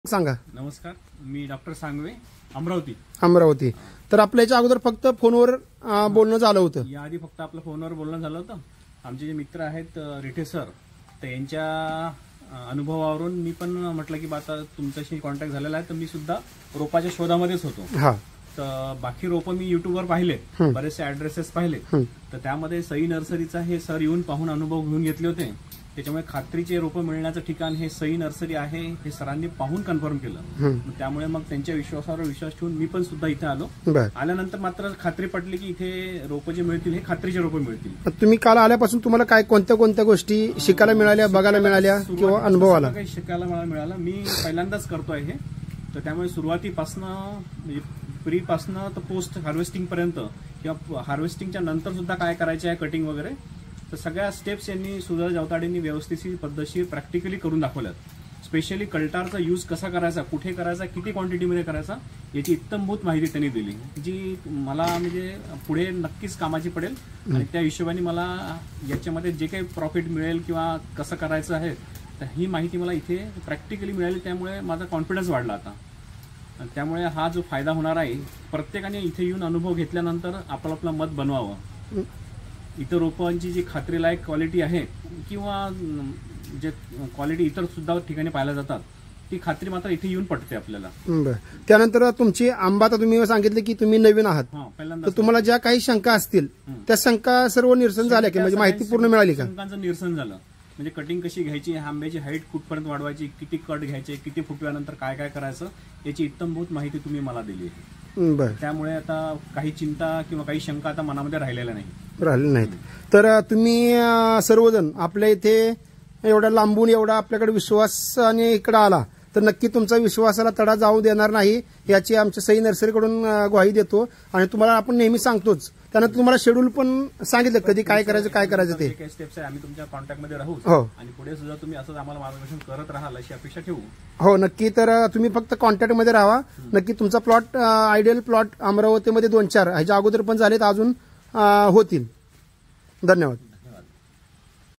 सांगा. नमस्कार, मी डॉक्टर सांगवे, अमरावती. तर आपल्या याच्या अगोदर फक्त फोनवर बोलणं झालं होतं. याआधी फक्त आपलं फोनवर बोलणं झालं होतं. आमचे जे मित्र आहेत रिठे सर, तर यांच्या अनुभवावरून मी पण म्हटलं की आता तुमच्याशी कॉन्टॅक्ट झालेला आहे, तर मी सुद्धा रोपाच्या शोधामध्येच होतो. तर बाकी रोपं मी युट्यूबवर पाहिले, बरेचसे ऍड्रेसेस पाहिले, तर त्यामध्ये सई नर्सरीचा हे सर येऊन पाहून अनुभव घेऊन घेतले होते. त्याच्यामुळे खात्रीचे रोपं मिळण्याचं ठिकाण हे सई नर्सरी आहे हे सरांनी पाहून कन्फर्म केलं. त्यामुळे मग त्यांच्या विश्वासावर विश्वास ठेवून मी पण सुद्धा इथे आलो. आल्यानंतर मात्र खात्री पटली की इथे रोपं जे मिळतील हे खात्रीचे रोपं मिळतील. तुम्ही काल आल्यापासून तुम्हाला काय कोणत्या गोष्टी शिकायला मिळाल्या, बघायला मिळाल्या किंवा अनुभव आला? काही शिकायला मला मिळालं. मी पहिल्यांदाच करतोय हे, तर त्यामुळे सुरुवातीपासनं म्हणजे प्रीपासनं तर पोस्ट हार्वेस्टिंग पर्यंत किंवा हार्वेस्टिंगच्या नंतर सुद्धा काय करायचे आहे, कटिंग वगैरे, तर सगळ्या स्टेप्स यांनी सुधार जवताडेंनी व्यवस्थित पद्धतशीर प्रॅक्टिकली करून दाखवल्यात. स्पेशली कल्टारचा यूज कसा करायचा, कुठे करायचा, किती क्वांटिटीमध्ये करायचा याची इत्तमभूत माहिती त्यांनी दिली, जी मला म्हणजे पुढे नक्कीच कामाची पडेल. आणि त्या हिशोबाने मला याच्यामध्ये जे काही प्रॉफिट मिळेल किंवा कसं करायचं आहे, तर ही माहिती मला इथे प्रॅक्टिकली मिळाली. त्यामुळे माझा कॉन्फिडन्स वाढला आता. त्यामुळे हा जो फायदा होणार आहे, प्रत्येकाने इथे येऊन अनुभव घेतल्यानंतर आपलं मत बनवावं. इतर रोपांची जी खात्रीलायक क्वालिटी आहे किंवा जे क्वालिटी इतर सुद्धा ठिकाणी पाहायला जातात, ती खात्री मात्र इथे येऊन पडते आपल्याला. त्यानंतर तुमची आंबा, तर तुम्ही सांगितले की तुम्ही नवीन आहात, पहिल्यांदा तुम्हाला ज्या काही शंका असतील त्या शंका सर्व निरसन झाल्या की म्हणजे माहिती पूर्ण मिळाली का? शंकांचं निरसन झालं. म्हणजे कटिंग कशी घ्यायची, आंब्याची हाईट कुठपर्यंत वाढवायची, किती कट घ्यायचे, किती फुटव्यानंतर काय काय करायचं, याची इत्तमभूत माहिती तुम्ही मला दिली आहे. त्यामुळे आता काही चिंता किंवा काही शंका आता मनामध्ये राहिलेल्या नाहीत. तर तुम्ही सर्वजण आपल्या इथे एवढ्या लांबून एवढा आपल्याकडे विश्वासाने इकडे आला, तर नक्की तुमचा विश्वासाला तडा जाऊ देणार नाही याची आमच्या सई नर्सरीकडून ग्वाही देतो. आणि तुम्हाला आपण नेहमी सांगतोच, त्यानंतर तुम्हाला शेड्यूल पण सांगितलं कधी काय करायचं ते. काही स्टेप्स आहे, आम्ही तुमच्या कॉन्टॅक्टमध्ये राहू आणि पुढे सुद्धा तुम्ही असंच आम्हाला मार्गदर्शन करत राहाल अशी अपेक्षा ठेवू. हो, नक्की. तर तुम्ही फक्त कॉन्टॅक्टमध्ये राहा. नक्की तुमचा प्लॉट आयडियल प्लॉट अमरावतीमध्ये 2-4 ह्याच्या अगोदर पण झालेत, अजून होतील. धन्यवाद.